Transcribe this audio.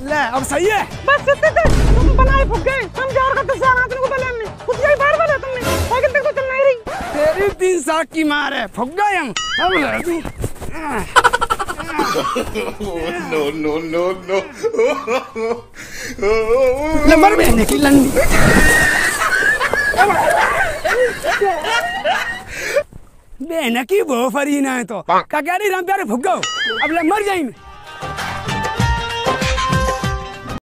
ले अब सही है। बस तुम बनाए फुग्गे हम जोर का तुझसे आना तुमको पहले हमने खुद यही बार बोला तुमने लेकिन तेरे को चल नहीं रही। तेरी 3 साल की मार है फुग्गा हम अब लड़ती। No no no no number में की लंडी बहन की वो फरी ना है तो क्या कह रही राम प्यारे फुग्गा अब ले मर जाएंगे।